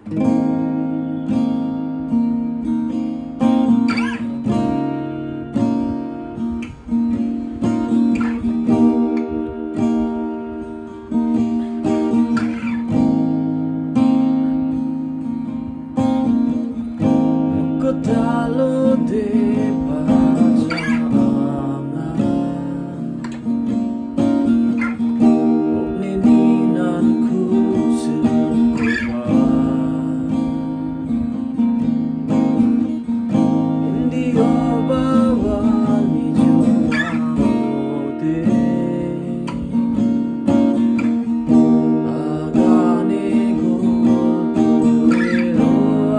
Talo de pajangan Nininanku serupa Hindi bawa ni jumade Agane goltuero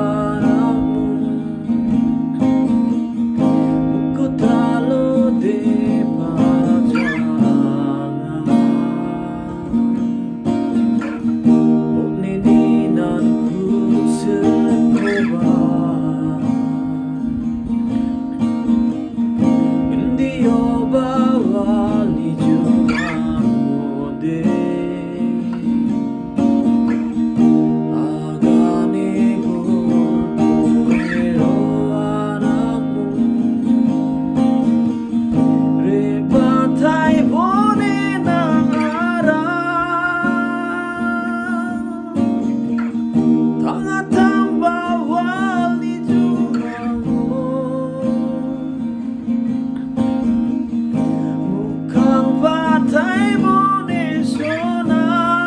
talo de pajangan Nininanku serupa Hindi bawa ni jumade Agane goltuero Rebatay bone ng araw Tangatang bawal ni Jumango Mukhang patay bone sona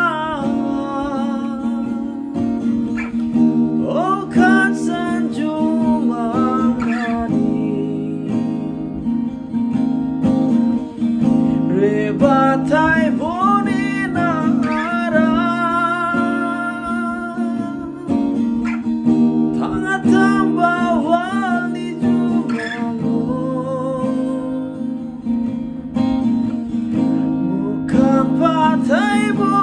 O kansan Jumangani Rebatay bone ng araw Tangatang bawal ni Jumango Mukhang patay bone